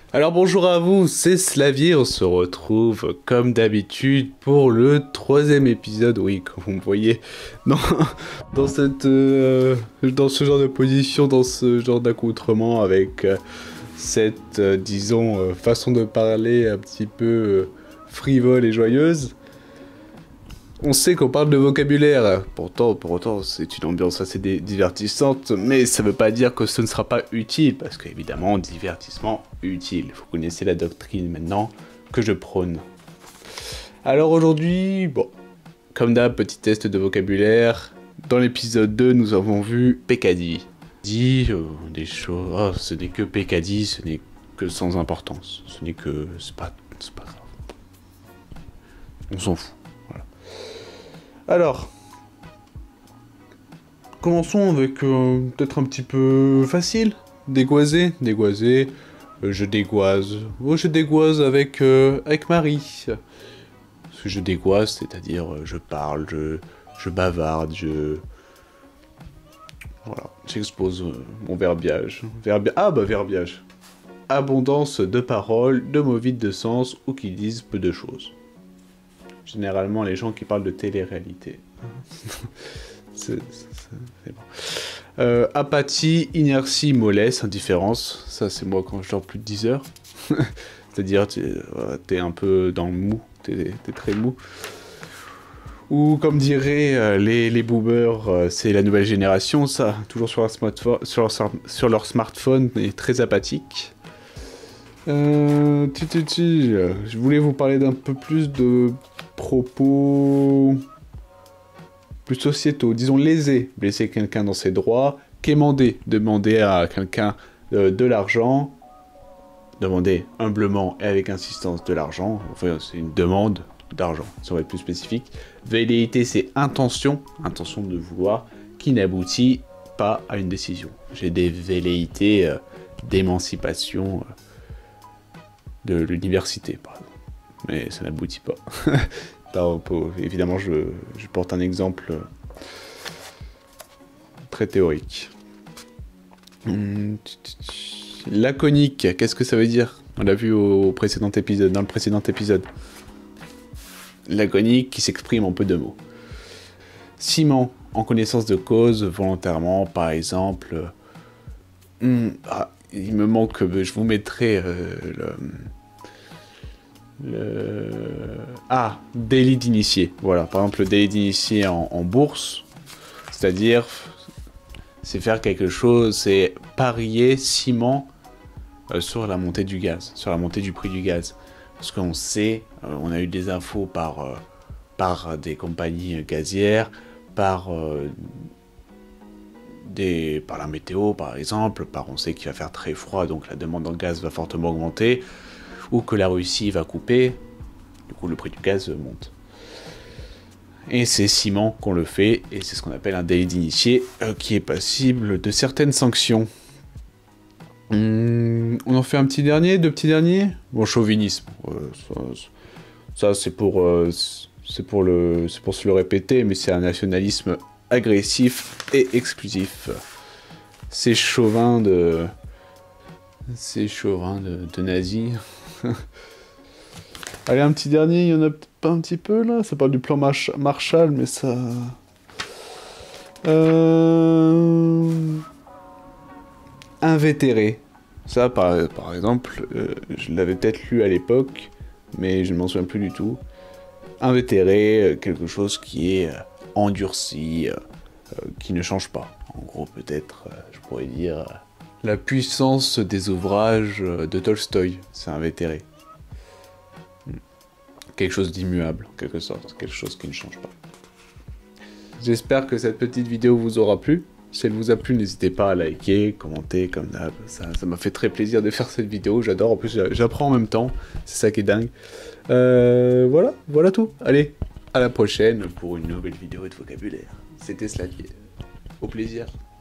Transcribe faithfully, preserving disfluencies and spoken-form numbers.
Alors bonjour à vous, c'est Slavier, on se retrouve comme d'habitude pour le troisième épisode, oui, comme vous me voyez, dans, dans, cette, euh, dans ce genre de position, dans ce genre d'accoutrement, avec euh, cette, euh, disons, euh, façon de parler un petit peu euh, frivole et joyeuse. On sait qu'on parle de vocabulaire, pourtant, pour autant, c'est une ambiance assez divertissante, mais ça veut pas dire que ce ne sera pas utile, parce qu'évidemment, divertissement utile. Vous connaissez la doctrine maintenant que je prône. Alors aujourd'hui, bon, comme d'hab, petit test de vocabulaire. Dans l'épisode deux, nous avons vu Peccadi. Dit euh, des choses, oh, ce n'est que Peccadi, ce n'est que sans importance, ce n'est que, c'est pas, c'est pas grave. On s'en fout. Alors, commençons avec euh, peut-être un petit peu facile. Dégoiser, dégoiser, euh, je dégoise. Oh, je dégoise avec, euh, avec Marie. Ce que je dégoise, c'est-à-dire euh, je parle, je, je bavarde, je... Voilà, j'expose euh, mon verbiage. Verbi... Ah bah verbiage. Abondance de paroles, de mots vides de sens ou qui disent peu de choses. Généralement, les gens qui parlent de télé-réalité. c'est bon. Euh, apathie, inertie, mollesse, indifférence. Ça, c'est moi quand je dors plus de dix heures. C'est-à-dire, t'es euh, un peu dans le mou. T'es très mou. Ou, comme diraient euh, les, les boomers, euh, c'est la nouvelle génération, ça. Toujours sur leur smartphone, sur leur, sur leur smartphone et très apathique. Euh, tu, tu, tu, euh, je voulais vous parler d'un peu plus de propos plus sociétaux, disons lésés, blesser quelqu'un dans ses droits, quémander, demander à quelqu'un euh, de l'argent, demander humblement et avec insistance de l'argent, enfin c'est une demande d'argent, ça va être plus spécifique. Velléité, c'est intention, intention de vouloir, qui n'aboutit pas à une décision. J'ai des velléités euh, d'émancipation euh, de l'université, par exemple. Mais ça n'aboutit pas. Non, évidemment, je, je porte un exemple très théorique. Hum, laconique, qu'est-ce que ça veut dire? On l'a vu au précédent épisode, dans le précédent épisode. Laconique qui s'exprime en peu de mots. Ciment, en connaissance de cause, volontairement, par exemple. Hum, ah, il me manque, je vous mettrai euh, le... Le... Ah, délit d'initié. Voilà, par exemple, le délit d'initié en, en bourse, c'est-à-dire, c'est faire quelque chose, c'est parier ciment euh, sur la montée du gaz, sur la montée du prix du gaz. Parce qu'on sait, euh, on a eu des infos par, euh, par des compagnies gazières, par, euh, des, par la météo, par exemple, par on sait qu'il va faire très froid, donc la demande en gaz va fortement augmenter, ou que la Russie va couper, du coup le prix du gaz monte. Et c'est ciment qu'on le fait, et c'est ce qu'on appelle un délit d'initié, euh, qui est passible de certaines sanctions. Hum, on en fait un petit dernier, deux petits derniers. Bon, chauvinisme, euh, ça, ça c'est pour, euh, c'est pour le, c'est pour se le répéter, mais c'est un nationalisme agressif et exclusif. C'est chauvin de, c'est chauvin de, de nazis. Allez, un petit dernier, il y en a pas un petit peu là. Ça parle du plan Marsh Marshall, mais ça. Euh... Invétéré. Ça, par, par exemple, euh, je l'avais peut-être lu à l'époque, mais je ne m'en souviens plus du tout. Invétéré, quelque chose qui est euh, endurci, euh, euh, qui ne change pas. En gros, peut-être, euh, je pourrais dire. Euh, La puissance des ouvrages de Tolstoï, c'est invétéré. Quelque chose d'immuable, en quelque sorte, quelque chose qui ne change pas. J'espère que cette petite vidéo vous aura plu. Si elle vous a plu, n'hésitez pas à liker, commenter, comme d'hab. Ça m'a fait très plaisir de faire cette vidéo, j'adore, en plus j'apprends en même temps, c'est ça qui est dingue. Euh, voilà, voilà tout. Allez, à la prochaine pour une nouvelle vidéo de vocabulaire. C'était Slavier. Au plaisir.